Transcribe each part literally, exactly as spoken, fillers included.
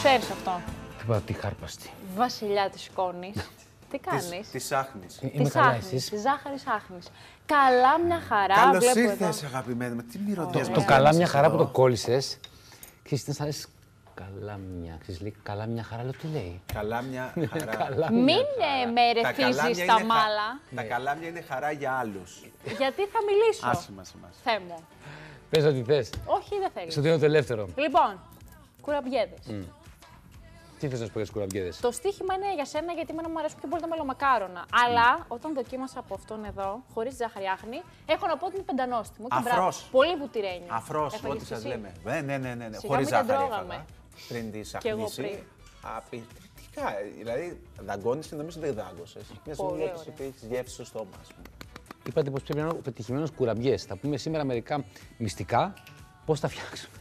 ξέρεις αυτό. Τι είπα, τη χάρπαστη. Βασιλιά της σκόνης. Τι κάνεις? Της άχνης. Της άχνης, της ζάχαρης άχνης. Καλά μια χαρά. Καλώς ήρθες, αγαπημένη μου. Τι μη ρωτάς. Το καλά μια χαρά που το κόλλησες. Ξέρεις, τι να λες, καλά μια. Ξέρεις, λέει, καλά μια χαρά, λέω, τι λέει. Καλά μια χαρά. Μην με ερεθίζεις τα μάλα. Τα καλάμια είναι χαρά για άλλους. Γιατί θα μιλήσω. Άσε μας εμάς. Θεέ μου. Πες ό,τι θες. Όχι, δεν θέλεις. Σου δίνω το ελεύθερο. Λοιπόν, κουραμπιέδες. Mm. Τι θες να σου πω για τις κουραμπιέδες? Το στοίχημα είναι για σένα γιατί εμένα μου αρέσουν πιο πολύ τα μελομακάρονα. Mm. Αλλά όταν δοκίμασα από αυτόν εδώ, χωρίς ζάχαρη άχνη, έχω να πω ότι είναι πεντανόστιμο. Αφρός. Πολύ βουτυρένιο. Αφρός, ό,τι σας λέμε. Ναι, ναι, ναι, ναι. Χωρίς ζάχαρη έφαγα. Πριν τη σαχνίσει. Απειρτικά. Δηλαδή, δαγκώνεις και νομίζω δεν δάγκωσες. Μια στιγμή ότι έχεις γεύση στο στόμα, ας πούμε. Είπατε πως πρέπει να είναι πετυχημένος κουραμπιές. Θα πούμε σήμερα μερικά μυστικά πώς θα φτιάξουμε.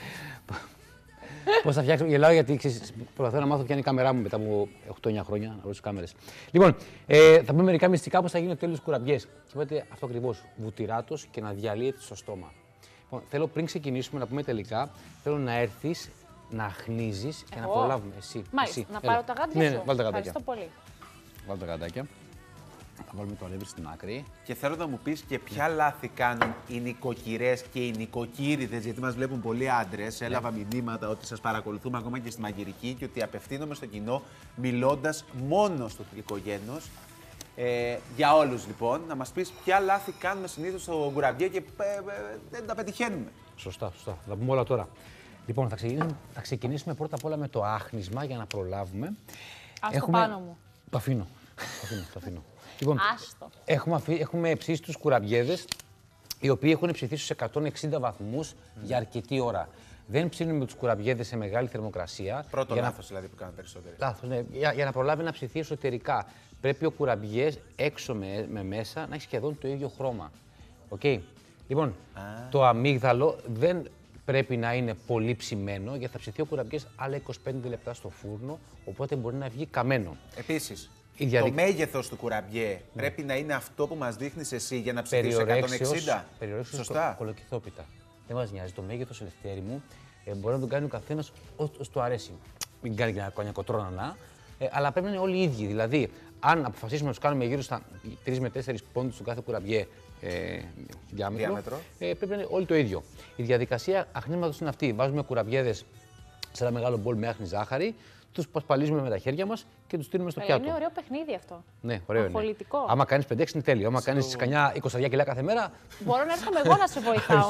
Πώς θα φτιάξουμε, γελάω γιατί προσπαθώ να μάθω ποια είναι η κάμερά μου μετά από οκτώ εννιά χρόνια, να βρω τις κάμερες. Λοιπόν, ε, θα πούμε μερικά μυστικά πώς θα γίνει ο τέλειος κουραμπιές. Και είπατε αυτό ακριβώς, βουτυράτος και να διαλύεται στο στόμα. Λοιπόν, θέλω πριν ξεκινήσουμε να πούμε τελικά, θέλω να έρθεις, να αχνίζεις και να προλάβουμε εσύ. Μάλιστα, εσύ. να Έλα. πάρω τα γάντια ναι, σου. Ναι, βάλτε τα γαντάκια. Ευχαριστώ πολύ. Βάλτε τα γαντάκια. Θα βάλουμε το αλεύρι στην άκρη. Και θέλω να μου πεις και ποια λάθη κάνουν οι νοικοκυρές και οι νοικοκύριδες, γιατί μας βλέπουν πολλοί άντρες. Yeah. Έλαβα μηνύματα ότι σας παρακολουθούμε ακόμα και στη μαγειρική και ότι απευθύνομαι στο κοινό μιλώντας μόνο στο γλυκογένος. Ε, για όλους λοιπόν, να μας πεις ποια λάθη κάνουμε συνήθως στο κουραμπιέ και ε, ε, δεν τα πετυχαίνουμε. Σωστά, σωστά. Θα τα πούμε όλα τώρα. Λοιπόν, θα ξεκινήσουμε, θα ξεκινήσουμε πρώτα απ' όλα με το άχνισμα για να προλάβουμε. Ας Έχουμε... το πάνω μου. Το αφήνω. Το αφήνω, το αφήνω. Λοιπόν, Άστο. Έχουμε, αφή, έχουμε ψήσει τους κουραμπιέδες, οι οποίοι έχουν ψηθεί στους εκατόν εξήντα βαθμούς mm. για αρκετή ώρα. Δεν ψήνουμε τους κουραμπιέδες σε μεγάλη θερμοκρασία. Πρώτο για λάθος να... δηλαδή που κάνουν περισσότεροι. Λάθος, ναι. Για, για να προλάβει να ψηθεί εσωτερικά. Πρέπει ο κουραμπιές έξω με, με μέσα να έχει σχεδόν το ίδιο χρώμα. Okay. Λοιπόν, ah. το αμύγδαλο δεν πρέπει να είναι πολύ ψημένο, γιατί θα ψηθεί ο κουραμπιές άλλα είκοσι πέντε λεπτά στο φούρνο, οπότε μπορεί να βγει καμένο. Επίσης, διαδικ... το μέγεθος του κουραμπιέ mm. πρέπει να είναι αυτό που μας δείχνεις εσύ για να ψηθεί εκατόν εξήντα. Περιορέξεως κολοκυθόπιτα. Δεν μας νοιάζει. Το μέγεθος, Ελευθέρη μου, ε, μπορεί να τον κάνει ο καθένας όσο του αρέσει. Μην κάνει και κοτρώνανα, ε, αλλά πρέπει να είναι όλοι οι ίδιοι. Δηλαδή, αν αποφασίσουμε να τους κάνουμε γύρω στα τρεις με τέσσερις πόντους του κάθε κουραμπιέ ε, διάμετρο, διάμετρο. Ε, πρέπει να είναι όλοι το ίδιο. Η διαδικασία αχνίσματος είναι αυτή. Βάζουμε κουραμπιέδες σε ένα μεγάλο μπολ με άχνη ζάχαρη, τους πασπαλίζουμε με τα χέρια μας και τους στείλουμε στο Αλλά πιάτο. Είναι ωραίο παιχνίδι αυτό. Ναι, ωραίο Αφολητικό. είναι. Άμα κάνεις πέντε έξι είναι τέλειο. Άμα so... κάνεις κανιά είκοσι κιλά κάθε μέρα. Μπορώ να έρχομαι εγώ να σε βοηθάω.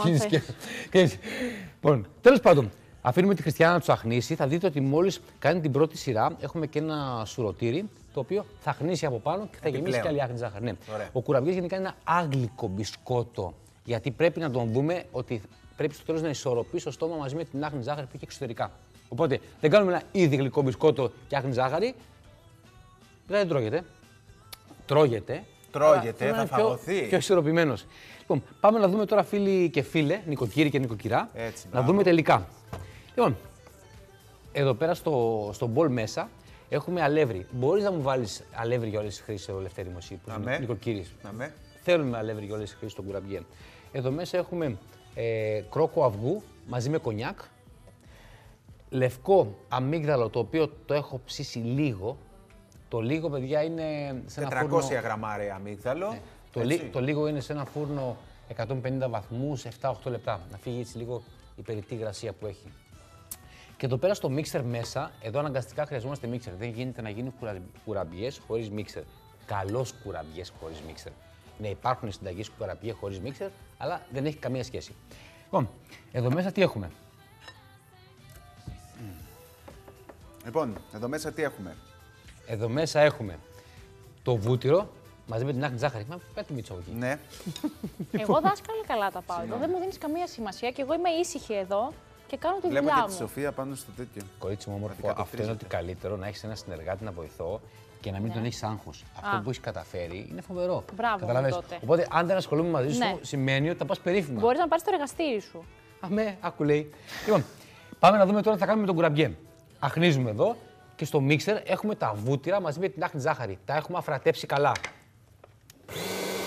Λοιπόν, τέλος πάντων, αφήνουμε τη Χριστιανά να τους αχνίσει. Θα δείτε ότι μόλις κάνει την πρώτη σειρά, έχουμε και ένα σουρωτήρι το οποίο θα αχνίσει από πάνω και θα Επιπλέον. γεμίσει και άλλη άχνη ζάχαρη. Ναι. Ο κουραμπιές γενικά είναι ένα άγγλικο μπισκότο. Γιατί πρέπει να τον δούμε ότι πρέπει στο τέλος να ισορροπήσει το στόμα μαζί με την άχνη ζάχαρη που έχει εξωτερικά. Οπότε δεν κάνουμε ένα ήδη γλυκό μπισκότο και άχνη ζάχαρη. Δεν τρώγεται. Τρώγεται. Τρώγεται, θα φαγωθεί. Πιο, πιο ισορροπημένος. Λοιπόν, πάμε να δούμε τώρα φίλοι και φίλε, νοικοκύροι και νοικοκυρά, Έτσι, να δούμε τελικά. Λοιπόν, εδώ πέρα στο, στο μπολ μέσα έχουμε αλεύρι. Μπορείς να μου βάλεις αλεύρι για όλες τις χρήσεις, ο Λευτέρη μου, εσύ, που είναι νοικοκύρης. Θέλουμε αλεύρι για όλες τις χρήσεις στον κουραμπιέ. Εδώ μέσα έχουμε ε, κρόκο αυγού μαζί με κονιάκ. Λευκό αμύγδαλο, το οποίο το έχω ψήσει λίγο. Το λίγο, παιδιά, είναι σε ένα τετρακόσια φούρνο... γραμμάρια αμύγδαλο. Ναι. Το, λί... το λίγο είναι σε ένα φούρνο εκατόν πενήντα βαθμούς, επτά με οκτώ λεπτά. Να φύγει έτσι λίγο η περιττή υγρασία που έχει. Και εδώ πέρα στο μίξερ μέσα, εδώ αναγκαστικά χρειαζόμαστε μίξερ. Δεν γίνεται να γίνουν κουρα... κουραμπιές χωρίς μίξερ. Καλός κουραμπιές χωρίς μίξερ. Ναι, υπάρχουν συνταγές κουραμπιέ χωρίς μίξερ, αλλά δεν έχει καμία σχέση. Λοιπόν, εδώ μέσα τι έχουμε. Λοιπόν, εδώ μέσα τι έχουμε. Εδώ μέσα έχουμε το βούτυρο μαζί με την άχνη ζάχαρη. Μα πέτει μίτσο εκεί. Ναι. Εγώ δάσκαλα καλά τα πάω εδώ. Δεν μου δίνεις καμία σημασία και εγώ είμαι ήσυχη εδώ και κάνω τη δουλειά μου. Βλέπω και τη Σοφία πάνω στο τέτοιο. Κορίτσι μου, όμορφο, αυτό είναι ότι καλύτερο να έχεις ένα συνεργάτη να βοηθώ και να μην ναι. τον έχεις άγχος. Αυτό που έχεις καταφέρει είναι φοβερό. Μπράβο, τότε. Οπότε, αν δεν ασχολούμαι μαζί ναι. σου, σημαίνει ότι θα πας περίφημα. Μπορείς να πάρεις το εργαστήρι σου. Αμέ, άκου λέει. Λοιπόν, πάμε να δούμε τώρα τι θα κάνουμε με τον κουραμπιέ. Αχνίζουμε εδώ. Και στο μίξερ έχουμε τα βούτυρα μαζί με την άχνη ζάχαρη. Τα έχουμε αφρατέψει καλά.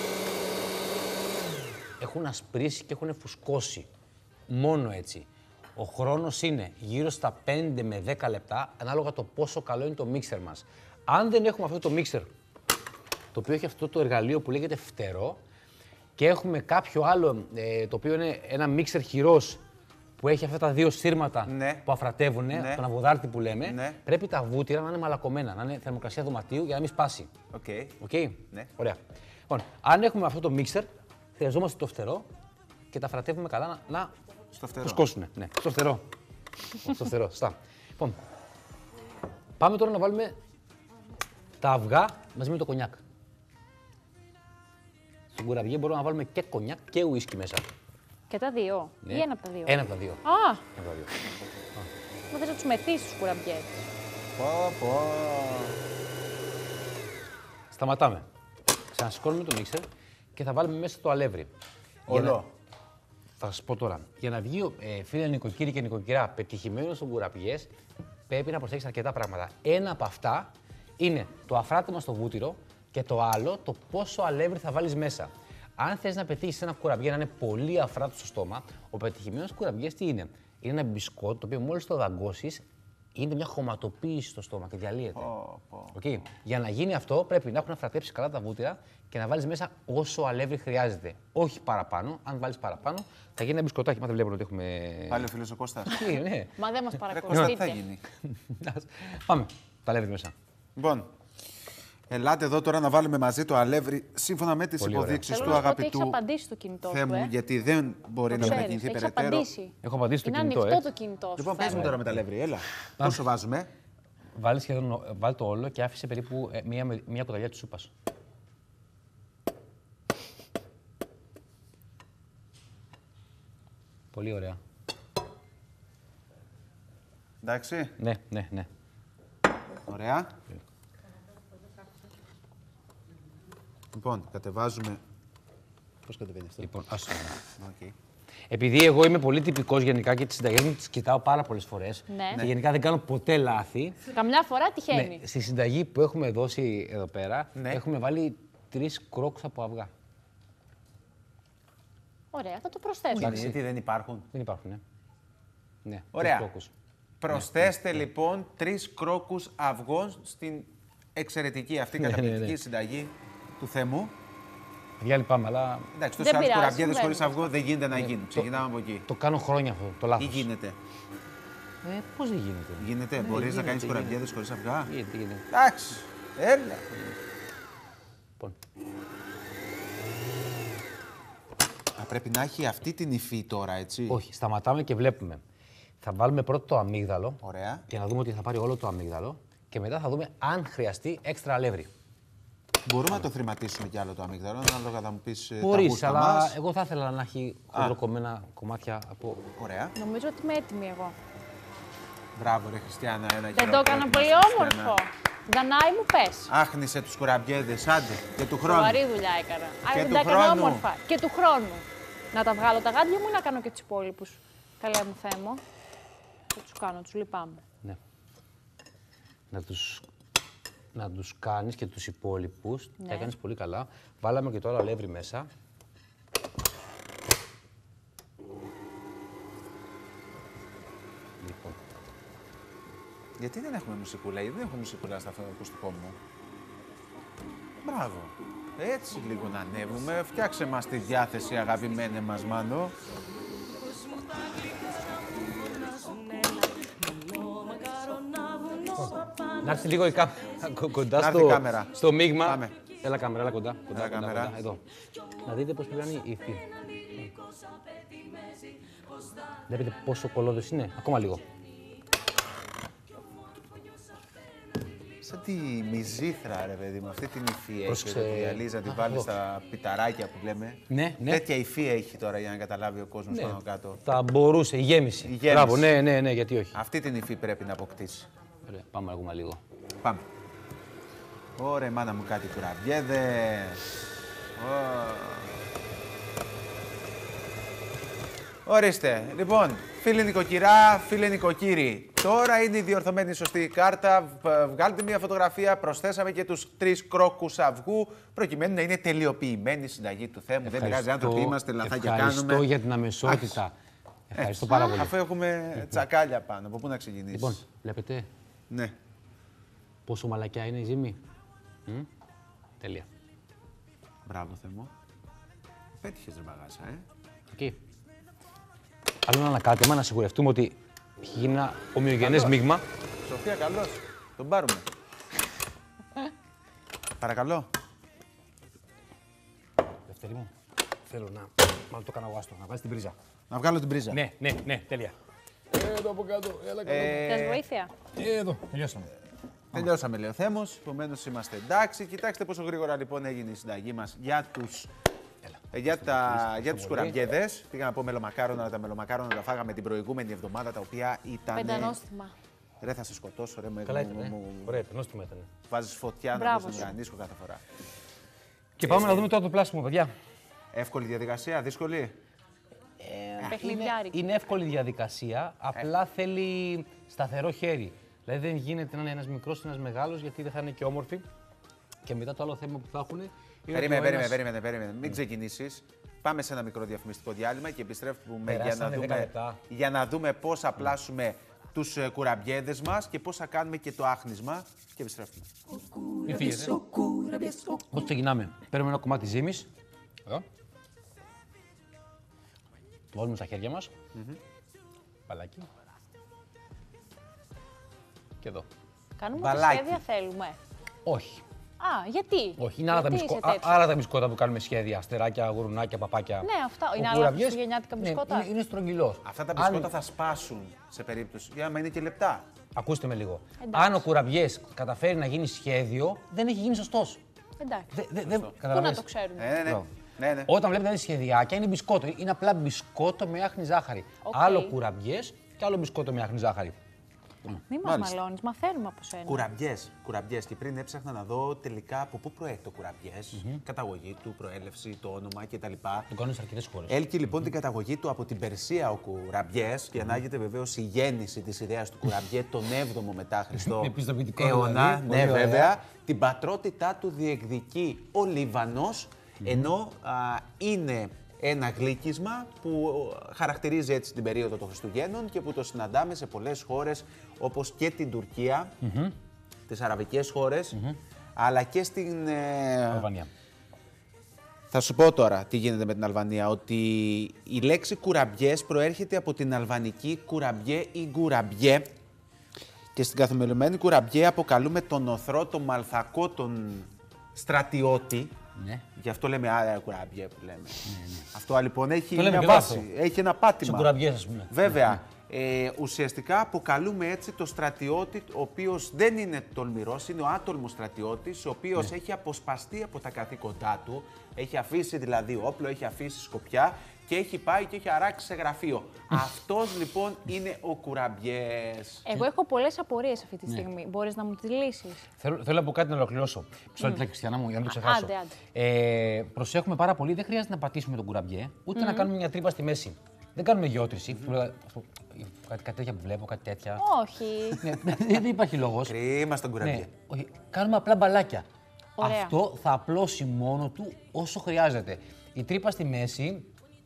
Έχουν ασπρίσει και έχουν φουσκώσει. Μόνο έτσι. Ο χρόνος είναι γύρω στα πέντε με δέκα λεπτά, ανάλογα το πόσο καλό είναι το μίξερ μας. Αν δεν έχουμε αυτό το μίξερ, το οποίο έχει αυτό το εργαλείο που λέγεται φτερό, και έχουμε κάποιο άλλο, ε, το οποίο είναι ένα μίξερ χειρός, που έχει αυτά τα δύο σύρματα ναι. που αφρατεύουν, ναι. τον αβοδάρτη που λέμε, ναι. πρέπει τα βούτυρα να είναι μαλακωμένα, να είναι θερμοκρασία δωματίου για να μην σπάσει. Οκ. Okay. Okay? Ναι. Ωραία. Λοιπόν, αν έχουμε αυτό το μίξερ, χρειαζόμαστε το φτερό και τα αφρατεύουμε καλά να, να στο φτερό. Το σκόσουνε. Ναι, στο φτερό. Στο φτερό, σωστά. Λοιπόν, πάμε τώρα να βάλουμε τα αυγά μαζί με το κονιάκ. Στον κουραμπιέ μπορούμε να βάλουμε και κονιάκ και ουίσκι μέσα. Και τα δύο. Ναι. Ή ένα από τα δύο. Ένα από τα δύο. Α! Ένα από τα δύο. Μα θες να τους μεθύσεις τους κουραμπιέτες. Πω, πω. Σταματάμε. Ξανασηκώνουμε το μίξερ και θα βάλουμε μέσα το αλεύρι. Όλο. Για να... Θα σας πω τώρα. Για να βγει, ε, φίλε νοικοκύρη και νοικοκυρά, πετυχημένο στον κουραμπιές, πρέπει να προσέξεις αρκετά πράγματα. Ένα από αυτά είναι το αφράτεμα στο βούτυρο και το άλλο το πόσο αλεύρι θα βάλεις μέσα. Αν θες να πετύχεις ένα κουραμπιέ να είναι πολύ αφράτο στο στόμα, ο πετυχημένος κουραμπιές τι είναι? Είναι ένα μπισκότ το οποίο μόλις το δαγκώσεις γίνεται μια χωματοποίηση στο στόμα και διαλύεται. Oh, oh. Okay. Για να γίνει αυτό πρέπει να έχουν αφρατέψει καλά τα βούτυρα και να βάλεις μέσα όσο αλεύρι χρειάζεται. Όχι παραπάνω. Αν βάλεις παραπάνω θα γίνει ένα μπισκοτάκι. Μα δεν βλέπω ότι έχουμε. Πάλι ο φίλος ο Κώστας. Ναι. Μα δεν μας Ρε Κώστα, τι παρακολουθείτε. θα γίνει? Πάμε. Τα αλεύρι μέσα. Λοιπόν, ελάτε εδώ τώρα να βάλουμε μαζί το αλεύρι σύμφωνα με τις Πολύ υποδείξεις Θέλω του να σου πω ότι αγαπητού έχεις απαντήσει στο κινητό Θεέ σου, μου, ε. γιατί δεν μπορεί Το να ξέρεις, μετακινηθεί έχεις περαιτέρω. απαντήσει. Έχω απαντήσει στο Είναι κινητό. ανοιχτό Ε. το κινητό σου. Λοιπόν, παίζουμε φαίνεται. τώρα με τα αλεύρι, έλα. Πόσο βάζουμε? Βάλει σχεδόν βάλ το όλο και άφησε περίπου ε, μία, μία κουταλιά της σούπας. Πολύ ωραία. Εντάξει. Ναι, ναι, ναι. Ωραία. Λοιπόν, κατεβάζουμε. Πώς κατεβαίνει αυτό? Λοιπόν, ας το δούμε. Okay. Επειδή εγώ είμαι πολύ τυπικός γενικά και τις συνταγές μου τις κοιτάω πάρα πολλές φορές Ναι. και γενικά δεν κάνω ποτέ λάθη. Καμιά φορά τυχαίνει. Ναι, στη συνταγή που έχουμε δώσει εδώ πέρα Ναι. έχουμε βάλει τρεις κρόκους από αυγά. Ωραία, θα το προσθέσουμε. Γιατί δεν υπάρχουν. Δεν υπάρχουν, ναι. Ναι, Ωραία. τρεις κρόκους. Προσθέστε λοιπόν τρεις κρόκους αυγών στην εξαιρετική αυτή Ναι, ναι, καταπληκτική ναι. συνταγή του Θέμου. Για λυπάμαι, αλλά Εντάξει, Δεν τόσοι άλλοι πειράζει, κουραμπιέδες συμβαίνει. χωρίς αυγό δεν γίνεται να γίνουν. Ξεκινάμε από εκεί. το κάνω χρόνια αυτό, το Ή λάθος. γίνεται. Ε, πώς δεν γίνεται. Γίνεται, μπορείς να γίνεται, κάνεις γίνεται. κουραμπιέδες χωρίς αυγά. Γιατί γίνεται. Εντάξει, έλα. Λοιπόν, Α, πρέπει να έχει αυτή την υφή τώρα, έτσι. όχι, σταματάμε και βλέπουμε. Θα βάλουμε πρώτο το αμύγδαλο Ωραία. για να δούμε ότι θα πάρει όλο το αμύγδαλο και μετά θα δούμε αν χρειαστεί έξτρα αλεύρι. Μπορούμε να το θρηματίσουμε κι άλλο το αμύγδαλο, ανάλογα θα μου πεις ε, τα Μπορείς, γούστα αλλά μας. εγώ θα ήθελα να έχει χοντροκομμένα κομμάτια από. Ωραία. Νομίζω ότι είμαι έτοιμη εγώ. Μπράβο ρε Χριστιανά, ένα Δεν το χειροκρότημα έκανα στη πολύ Χριστιανά. όμορφο. Δανάη μου πες. Άχνησε τους κουραμπιέδες, άντε, και του χρόνου. Σοβαρή δουλειά έκανα. Και Αλλά δεν του τα έκανα χρόνου. όμορφα. Και του χρόνου. Να τα βγάλω τα γάντια μου ή να κάνω και τους υπόλοιπους. Καλέ μου Θεέ μου. Θα τους κάνω, τους λυπάμαι. Ναι. Να τους, να τους κάνεις και τους υπόλοιπους. Ναι. Τα έκανες πολύ καλά. Βάλαμε και τώρα αλεύρι μέσα. Λοιπόν, Γιατί δεν έχουμε μουσικούλα, γιατί δεν έχω μουσικούλα στο ακουστικό μου. Μπράβο. Έτσι λίγο να ανέβουμε. Φτιάξε μας τη διάθεση, αγαπημένε μας Μάνο. να έρθει λίγο η κάμερα κοντά Να έρθει στο, η κάμερα. στο μείγμα. Πάμε. Έλα κάμερα, έλα κοντά. κοντά, Έλα, κοντά, κάμερα. κοντά, εδώ. Να δείτε πώς πρέπει να είναι η υφή. Βλέπετε πόσο κολόδος είναι. Ακόμα λίγο. Σαν τη μυζήθρα, ρε παιδί μου, αυτή την υφή έχει. Πρόσεξε. Ρε, που διαλύζει να την Α, βάλει εδώ. στα πιταράκια που λέμε. Ναι, ναι. Τέτοια υφή έχει τώρα για να καταλάβει ο κόσμος Ναι. πάνω κάτω. Θα μπορούσε, η γέμιση. Η γέμιση. Μπράβο, ναι, ναι, ναι, γιατί όχι. Αυτή την υφή πρέπει να αποκτήσει. Ωραία, πάμε ακόμα λίγο. Πάμε. Ωραία, μάνα μου κάτι κουραμπιέδες. Ω. Ορίστε. Λοιπόν, φίλοι νοικοκυρά, φίλοι νοικοκύροι, τώρα είναι η διορθωμένη σωστή κάρτα. Β- Βγάλτε μια φωτογραφία. Προσθέσαμε και τους τρεις κρόκους αυγού, προκειμένου να είναι τελειοποιημένη η συνταγή του Θέμου. Δεν πειράζει, άνθρωποι είμαστε, λαθάκια Ευχαριστώ κάνουμε. για την αμεσότητα. Ευχαριστώ πάρα πολύ. Αφού έχουμε τσακάλια πάνω, από πού να ξεκινήσει. Λοιπόν, βλέπετε Ναι. πόσο μαλακιά είναι η ζύμη. Μ? Τέλεια. Μπράβο, Θεμό. Πέτυχες ρε μπαγάσα, ε. Εκεί. Άλλο ένα ανακάτεμα να σιγουρευτούμε ότι έχει γίνει ένα ομοιογενές μείγμα. Σοφία, καλώς. Τον πάρουμε. Παρακαλώ. Δευτέρη μου, θέλω να... Μάλλον το κάνω εγώ άστο, να βγάλεις την πρίζα. Να βγάλω την πρίζα. Ναι, ναι, ναι, τέλεια. Εδώ από κάτω, έλα κάτω. Θες βοήθεια? Εδώ, τελειώσαμε. Τελειώσαμε, λέει ο Θέμος. Επομένως είμαστε εντάξει. Κοιτάξτε πόσο γρήγορα λοιπόν έγινε η συνταγή μας για τους, ε, για τα, για τους κουραμπιέδες. Πήγα να πω μελομακάρονα, αλλά τα μελομακάρονα τα φάγαμε την προηγούμενη εβδομάδα, τα οποία ήταν. Πεντανόστιμα. Ρε, θα σε σκοτώσω, ρε. Καλά μου, ήταν, μου, Ωραία, πενόστιμα ήταν. βάζεις φωτιά να Μπράβο μπεις σου. στον γανίσκο κάθε φορά. Και πάμε να δούμε τώρα το πλάσιμο, παιδιά. Εύκολη διαδικασία, δύσκολη. Παιχνιδιάρικη. Είναι εύκολη διαδικασία, απλά θέλει σταθερό χέρι. Δηλαδή δεν γίνεται να είναι ένας μικρός ή ένας μεγάλος, γιατί δεν θα είναι και όμορφοι. Και μετά το άλλο θέμα που θα έχουν. είναι Περίμενε, ότι ο περίμενε, ένας- περίμενε, περίμενε. Μην ξεκινήσεις. Πάμε σε ένα μικρό διαφημιστικό διάλειμμα και επιστρέφουμε για να, Περάσανε δέκα δούμε, λεπτά. για να δούμε πώς θα πλάσουμε τους ε, κουραμπιέδες μας και πώς θα κάνουμε και το άχνισμα. Και επιστρέφουμε. Μην φύγετε. Πώς ξεκινάμε. Παίρνουμε ένα κομμάτι ζύμης. Εδώ. Το βάλουμε στα χέρια μας. Μπαλάκι. Και εδώ. Κάνουμε Μπαλάκι. ό,τι σχέδια θέλουμε. Όχι. Α, γιατί? Όχι, είναι άλλα τα, Γιατί μπισκο... είσαι α, τέτοιο? άλλα τα μπισκότα που κάνουμε σχέδια. Αστεράκια, γουρουνάκια, παπάκια. Ναι, αυτά. Ο Είναι άλλα κουραμπιές, χριστουγεννιάτικα ναι, μπισκότα. είναι, είναι στρογγυλός. Αυτά τα Αν- μπισκότα θα σπάσουν σε περίπτωση. Για άμα είναι και λεπτά. Ακούστε με λίγο. Εντάξει. Αν ο κουραμπιές καταφέρει να γίνει σχέδιο, δεν έχει γίνει σωστός. Εντάξει. Δε, δε, δε, Πού να καταλαβαίνεις. το ξέρουμε. Ναι, ναι, ναι. Μπράβο. ναι, ναι. Όταν βλέπετε να είναι σχεδιάκια, είναι μπισκότο. Είναι απλά μπισκότο με άχνη ζάχαρη. Οκ. Άλλο κουραμπιές και άλλο μπισκότο με άχνη ζάχαρη. Μην μας Μάλιστα. μαλώνεις, μαθαίνουμε από σένα. Κουραμπιές. Κουραμπιές. Και πριν έψαχνα να δω τελικά από πού προέρχεται ο κουραμπιές, καταγωγή του, προέλευση, το όνομα κτλ. Το κάνουν σε αρκετές χώρες. Έλκει λοιπόν την καταγωγή του από την Περσία ο κουραμπιές και ανάγεται βεβαίως η γέννηση της ιδέας του κουραμπιέ τον έβδομο μετά Χριστό Επιστοποιητικό αιώνα. δηλαδή, Ναι, πολύ ωραία. βέβαια. Την πατρότητά του διεκδικεί ο Λίβανος, ενώ α, είναι ένα γλύκισμα που χαρακτηρίζει έτσι την περίοδο των Χριστουγέννων και που το συναντάμε σε πολλές χώρες όπως και την Τουρκία, τις αραβικές χώρες, αλλά και στην... ε, Αλβανία. θα σου πω τώρα τι γίνεται με την Αλβανία, ότι η λέξη κουραμπιές προέρχεται από την αλβανική κουραμπιέ ή γκουραμπιέ και στην καθομιλωμένη κουραμπιέ αποκαλούμε τον οθρό, τον μαλθακό, τον στρατιώτη. Ναι. Γι' αυτό λέμε άρα κουραμπιέ που λέμε. Αυτό λοιπόν έχει Το λέμε μια και εδώ βάση, αυτό. έχει ένα Σε πάτημα. κουραμπιές, ας πούμε. Βέβαια, ε, ουσιαστικά αποκαλούμε έτσι το στρατιώτη, ο οποίος δεν είναι τολμηρός, είναι ο άτολμος στρατιώτης, ο οποίος έχει αποσπαστεί από τα καθήκοντά του, έχει αφήσει δηλαδή όπλο, έχει αφήσει σκοπιά και έχει πάει και έχει αράξει σε γραφείο. Αυτός λοιπόν είναι ο κουραμπιές. Εγώ έχω πολλές απορίες αυτή τη στιγμή. Μπορείς να μου τις λύσεις? Θέλω, θέλω από κάτι να ολοκληρώσω. Μισό λεπτό, Χριστιανά μου, για να το ξεχάσω. Άντε, άντε. Ε, προσέχουμε πάρα πολύ, δεν χρειάζεται να πατήσουμε τον κουραμπιέ, ούτε να κάνουμε μια τρύπα στη μέση. Δεν κάνουμε γεώτρηση. Που λέγα- αυτό- Κάτι, κάτι τέτοια που βλέπω, κάτι τέτοια. Όχι. Ναι, δεν υπάρχει λόγο. Κρίμα στον κουραμπιέ. Ναι, όχι. Κάνουμε απλά μπαλάκια. Ωραία. Αυτό θα απλώσει μόνο του όσο χρειάζεται. Η τρύπα στη μέση.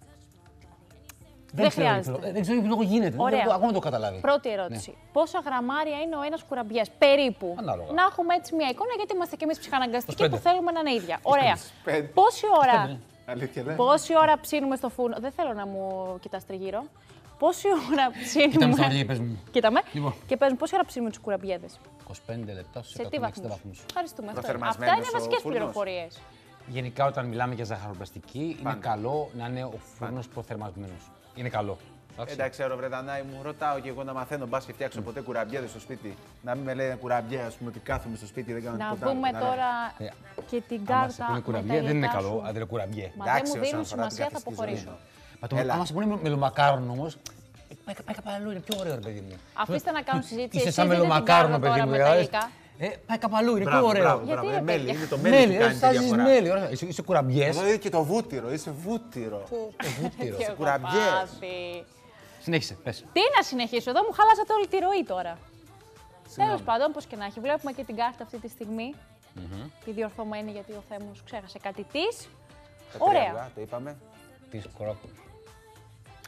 Δεν ξέρω για χρειάζεται. ποιο λόγο- Δεν ξέρω για ποιο λόγο γίνεται. Ωραία. Δεν, ακόμα δεν το καταλάβει. Πρώτη ερώτηση. Πόσα γραμμάρια είναι ο ένας κουραμπιές, περίπου? Ανάλογα. Να έχουμε έτσι μια εικόνα, γιατί είμαστε κι εμείς ψυχαναγκαστικοί είκοσι που πέντε. θέλουμε να είναι ίδια. Ωραία. πέντε. Πόση ώρα, Αλήθεια, ναι. πόση ώρα ψήνουμε στο φούρνο? Δεν θέλω να μου κοιτάς τριγύρω. Πόση ώρα ψήνουμε. Κοίτα με στα μάτια και πες μου. Κοίτα με. Λοιπόν. Και πες μου, πόση ώρα ψήνουμε τους κουραμπιέδες? είκοσι πέντε λεπτά στους Σε τι εκατόν εξήντα βαθμούς? βαθμούς. Ευχαριστούμε. Αυτό είναι. Αυτά Προθερμασμένος είναι ο βασικές φούρνος. πληροφορίες. Γενικά, όταν μιλάμε για ζαχαροπλαστική, είναι Πάντα. καλό να είναι ο φούρνος προθερμασμένος. Είναι καλό. Εντάξει. Εντάξει, ξέρω, Βρετανάη μου, ρωτάω και εγώ να μαθαίνω. Μπα και φτιάξω ποτέ κουραμπιέδες στο σπίτι. Να μην με λένε κουραμπιέ, α πούμε, ότι κάθομαι στο σπίτι δεν κάνω Να τίποτα. άλλο. δούμε Ναι, τώρα Ε, και την Άμα σε κάρτα. πούνε με κουραμπιέ, τα δεν είναι υλικά καλό. σου. Αν δεν είναι κουραμπιέ. Μα Εντάξει, δεν μου όσον δίνουν αφορά την σημασία, θα καθιστική αποχωρήσω. ζωή. Μα το Έλα. άμα σε πούνε μελομακάρονο όμως, ε, πάει, πάει καπαλού, είναι πιο ωραίο, ρε παιδί μου. Αφήστε να κάνουν συζήτηση. Είσαι Εσείς σαν δείτε την μελομακάρονο, κάρτα παιδί τώρα μου. με τα δηλαδή. υλικά. Ε, πάει καπαλού, είναι πιο Μπράβο, ωραίο. μπράβο, Γιατί, μπράβο. ρε, Ε, Μέλι, παιδιά. είναι το μέλι Μέλι, που ε, κάνει τη στάζεις διαφορά. μέλι. ωραία. Είσαι, είσαι κουραμπιές. Εδώ είναι και το βούτυρο, είσαι βούτυρο. βούτυρο. Τι έχω κουραμπιές. πάθει. Συνέχισε, πες. Τι να συνεχίσω, εδώ μου χαλάσατε όλη τη ροή τώρα. Τέλος πάντων, όπως και να έχει, βλέπουμε και την κάρτα αυτή τη στιγμή. Τη διορθωμένη, γιατί ο Θέμος ξέχασε κάτι της. Τα τρία Ωραία. αυγά, το είπαμε. Της κρόκους.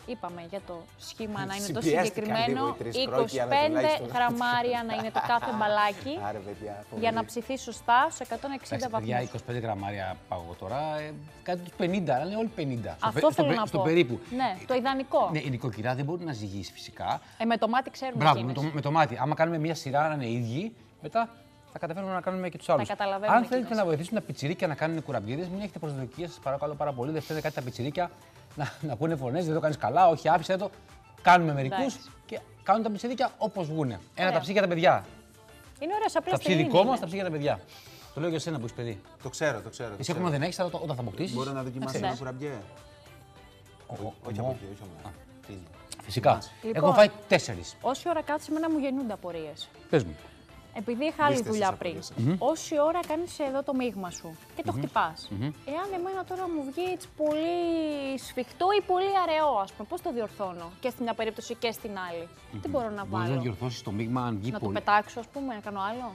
είπαμε για το σχήμα να είναι το Συμπιέστηκαν συγκεκριμένο. λίγο οι τρεις είκοσι πρόκειοι, αλλά πέντε τουλάχιστον. γραμμάρια να είναι το κάθε μπαλάκι. Άρε, παιδιά, Για να ψηθεί σωστά στους εκατόν εξήντα Για βαθμούς. είκοσι πέντε γραμμάρια πάω εγώ τώρα, ε, κάτι τους πενήντα, αλλά είναι όλοι πενήντα. Αυτό στο, θέλω στο, να στο πω. περίπου. Ναι, το ιδανικό. Ναι, η νοικοκυρά δεν μπορεί να ζυγίσει φυσικά. Ε, με το μάτι ξέρουμε Μπράβο, με εκείνες. το, με το μάτι. Άμα κάνουμε μια σειρά να είναι ίδιοι, μετά θα καταφέρουμε να κάνουμε και του άλλου. καταλαβαίνουμε Αν θέλετε εκείνες. να βοηθήσουν τα πιτσιρίκια να κάνουν κουραμπιέδες, μην έχετε προσδοκίες, σας παρακαλώ πάρα πολύ. Δεν φταίνε κάτι τα πιτσιρίκια να, να πούνε φωνές, δεν το κάνει καλά, όχι άφησε το. Κάνουμε μερικού Εντάξει. και κάνουν τα πιτσιρίκια όπως βγουν. Ένα Ωραία. ταψί για τα παιδιά. Είναι ωραίος, απλά Ταψί στυλίνι δικό είναι. μα, ταψί για τα παιδιά. Το λέω για εσένα που είσαι παιδί. Το ξέρω, το ξέρω. το Εσύ ξέρω. ακόμα δεν έχει, αλλά όταν θα αποκτήσει. Μπορώ να δοκιμάσω Ναι. ένα κουραμπιέ. Όχι από εκεί, όχι από εκεί. Φυσικά. Λοιπόν. Έχω φάει τέσσερι. Όση ώρα κάτσε εμένα μου γεννούνται απορίες. Πες μου. Επειδή είχα άλλη Λύστε δουλειά στις πριν, απορίες όση ώρα κάνεις εδώ το μείγμα σου και το χτυπάς. Εάν εμένα τώρα μου βγει έτσι πολύ σφιχτό ή πολύ αραιό, ας πούμε, πώς το διορθώνω και στην μια περίπτωση και στην άλλη. Τι μπορώ να Μπορεί να βάλω, διορθώσει το μείγμα αν βγει να το πολύ. πετάξω, ας πούμε, να κάνω άλλο.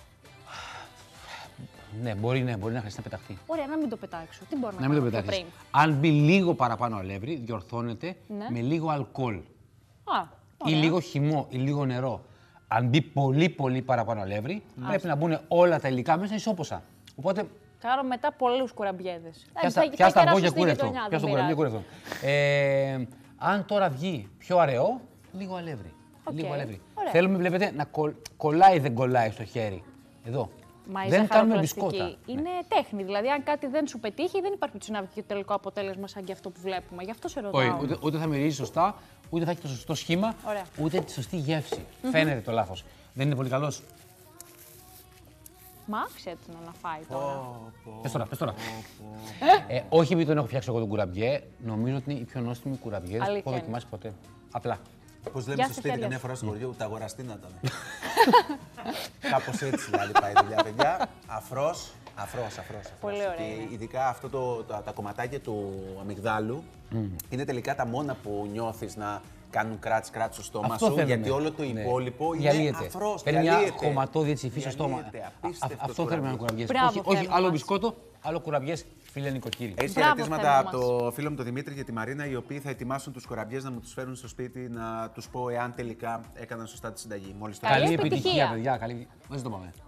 Ναι, μπορεί, ναι, μπορεί να χρειαστεί να πεταχτεί. Ωραία, να μην το πετάξω. Τι μπορώ να, Να μην το κάνω πιο πετάξει. πριν. Αν μπει λίγο παραπάνω αλεύρι, διορθώνεται Ναι. με λίγο αλκοόλ. Α, Ή ωραία. λίγο χυμό ή λίγο νερό. Αν μπει πολύ πολύ παραπάνω αλεύρι, πρέπει να μπουν όλα τα υλικά μέσα ισόποσα. Οπότε Κάνω μετά πολλούς κουραμπιέδες. πιάστα θα τα κεράσω αυγό και στη κούρευτο. γειτονιά, Πιάστα δεν το κουραμπιέ πειράζει. κούρευτο. Ε, αν τώρα βγει πιο αραιό, λίγο αλεύρι. Οκ, Λίγο αλεύρι. ωραία. Θέλουμε, βλέπετε, να κολλ... κολλάει δεν κολλάει στο χέρι. Εδώ. Μα η δεν κάνουμε ζαχαροπλαστική μπισκότα. είναι τέχνη. Δηλαδή, αν κάτι δεν σου πετύχει, δεν υπάρχει περίπτωση να βγει το τελικό αποτέλεσμα σαν και αυτό που βλέπουμε. Γι' αυτό σε ρωτάω. Όχι, ούτε, ούτε θα μυρίζει σωστά, ούτε θα έχει το σωστό σχήμα, Ωραία. ούτε τη σωστή γεύση. Φαίνεται το λάθος. Δεν είναι πολύ καλός. Μ' άφησε έτσι να φάει τώρα. Πες τώρα, πες τώρα. ε, όχι επειδή τον έχω φτιάξει εγώ τον κουραμπιέ, νομίζω ότι είναι η πιο νόστιμη κουραμπιέ που Αλήθεια έχω είναι. δοκιμάσει ποτέ. Απλά. Όπως λέμε Γεια στο σου, σπίτι, χέρια καμιά σου. φορά στο χωριό, ούτε αγοραστή να ήταν. Κάπως έτσι δηλαδή πάει η δουλειά, παιδιά. Αφρός, αφρός, αφρός. αφρός. Πολύ ωραία Και είναι. ειδικά αυτό το, τα, τα κομματάκια του αμυγδάλου είναι τελικά τα μόνα που νιώθεις να κάνουν κράτς κράτς στο στόμα Αυτό σου, θέλουμε. γιατί όλο το Ναι. υπόλοιπο είναι Διαλύεται. αφρός, Παίρνει μια διαλύεται. χωματώδη έτσι υφή στο στόμα. Διαλύεται, Α- απίστευτος Αυτό θέλουμε να κουραμπιές. κουραμπιέ. Μπράβο, Όχι, όχι Θέμη άλλο μας. μπισκότο, άλλο κουραμπιέ, φίλε νοικοκύρη. Έχει Μπράβο, χαιρετίσματα Θέμη από μας. το φίλο μου τον Δημήτρη και τη Μαρίνα, οι οποίοι θα ετοιμάσουν τους κουραμπιές να μου τους φέρουν στο σπίτι να τους πω εάν τελικά έκαναν σωστά τη συνταγή. Μόλις το Καλή Καλή επιτυχία. επιτυχία, παιδιά. Καλή... Δεν το πάμε.